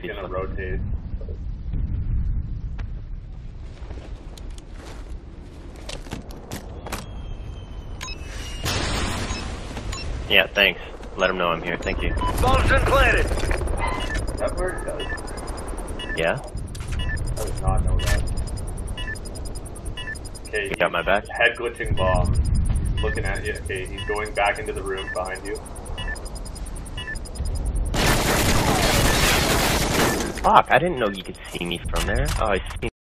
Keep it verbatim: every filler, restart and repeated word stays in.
he's gonna still... rotate. Yeah, thanks. Let him know I'm here. Thank you. Bombs been planted. That word does. Yeah? I did not know that. Okay, You got my back? Head glitching bomb. He's looking at you. Okay, he's going back into the room behind you. Fuck, I didn't know you could see me from there. Oh, I see